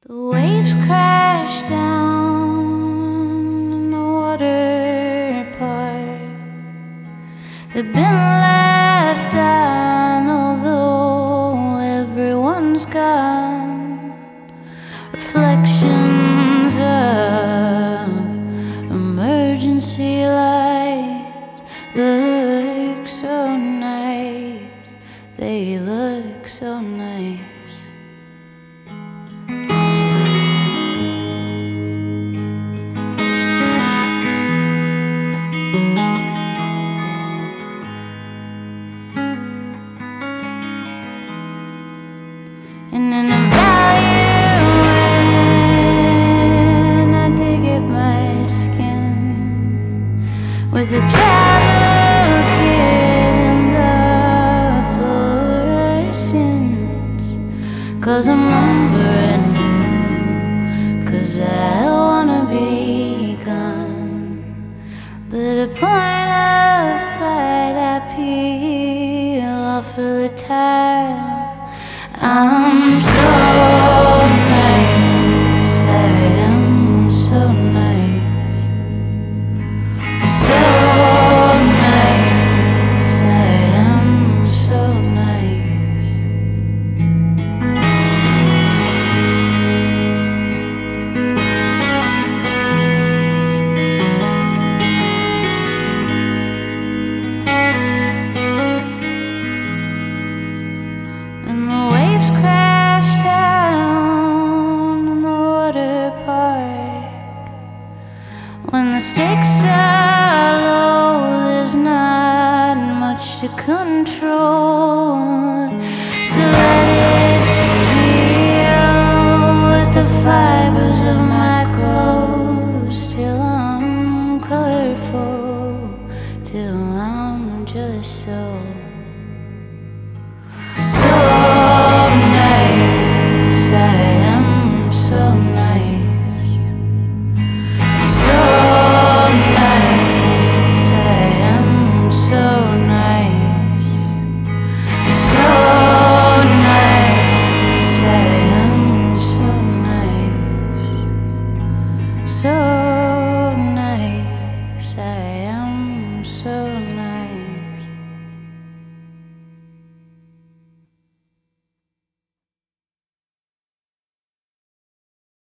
The waves crash down in the water park. They've been left on, although everyone's gone. Reflections of emergency lights look so nice. They look so nice. And in a valley when I dig at my skin with a travel kit and the fluorescents, 'cause I'm lumbering, 'cause I wanna be gone. But a point of pride I peel off of the tile. I'm so nice, I am so nice. So nice, I am so nice. And the waves crash down in the water park. When the stakes are low, there's not much to control.